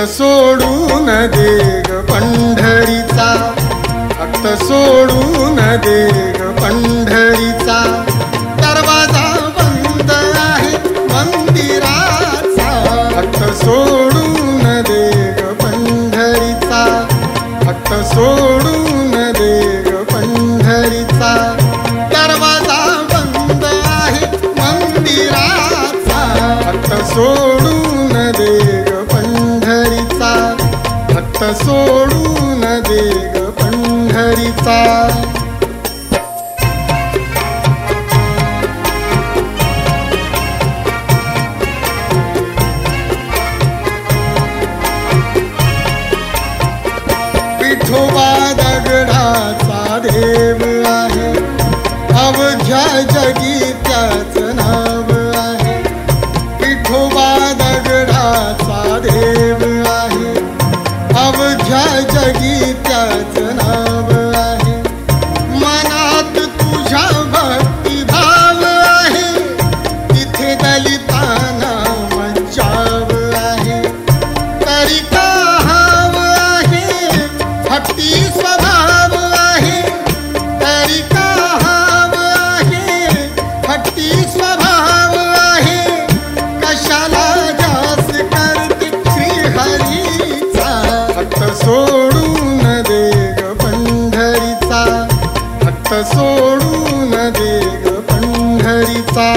सोडून दे ग पंढरीचा, भक्त सोडून दे ग पंढरीचा, दरवाजा बंद आहे मंदिराचा, भक्त सोडून दे ग पंढरीचा, भक्त सोडून दे ग पंढरीचा, दरवाजा बंद आहे मंदिराचा, भक्त सोडून दे ग पंढरीचा, भक्त सोडून दे ग पंढरीचा. विठोबा दगडाचा देव आहे, अवघ्या जगी त्याचं नाव आहे. विठोबा दगडाचा देव आहे, अवघ्या जगी त्याचं नाव आहे. मनात तुझ्या भक्तिभाव आहे, तिथे दलितांना मज्जाव आहे. तरी का हाव आहे, भक्ती स्वभाव आहे. तरी का हाव आहे, भक्ती स्वभाव आहे. कशाला जास करते श्रीहरीचा, भक्त सोडून दे ग पंढरीचा, भक्त सोडून दे ग पंढरीचा.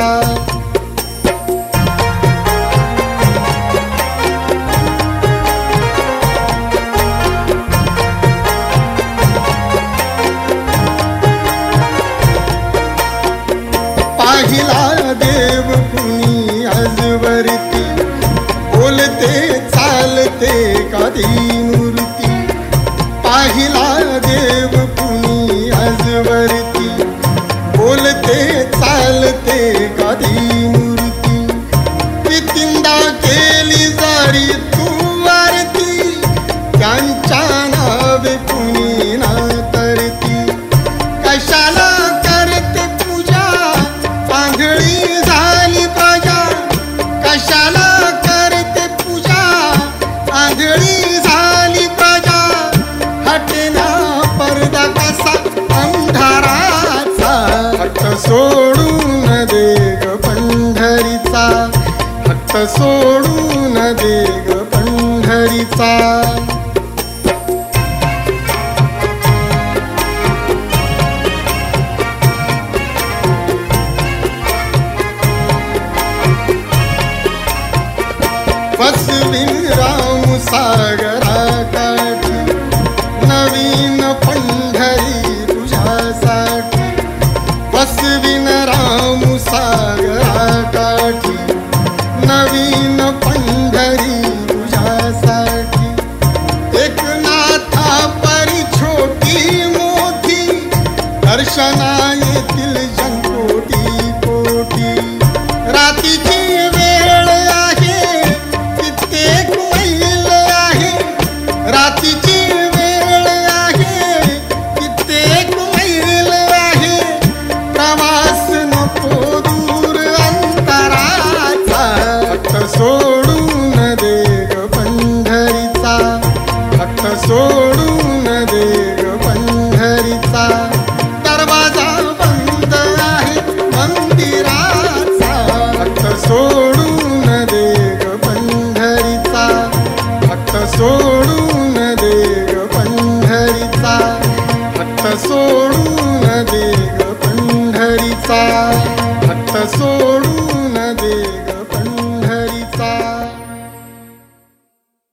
पाहिला देव कुणी आजवरती, बोलते चालते कधी मूर्ती. पाहिला देव कुणी आजवरती, बोलते चालते कधी मूर्ती. कितींदा केली जरी तू आरती, त्यांच्या नावे कुणी ना तरती. कशाला करते पूजा, आंधळी झाली प्रजा. कशाला करते पूजा, आंधळी झाली प्रजा. हटेना पडदा कसा अंधाराचा, भक्त सोडून दे ग पंढरीचा, भक्त सोडून दे ग पंढरीचा. बसवीन राम सागराकाठी, नवीन पंढरी तुझ्यासाठी. बसवीन राम सागराकाठी, नवीन पंढरी तुझ्यासाठी. एकनाथा परी छोटी मोठी, दर्शना येतील जनकोटी कोटी. रातीची वेळ आहे, कित्येक मैल आहे. रातीची वेळ आहे, कित्येक मैल आहे. प्रवास नको दूर अंतराचा, भक्त सोडून दे ग पंढरीचा, भक्त सोडून दे ग पंढरीचा. दरवाजा बंद आहे मंदिराचा, भक्त सोडून दे ग पंढरीचा, भक्त सोडून दे ग पंढरीचा, भक्त सोडून दे ग पंढरीचा, भक्त सोडून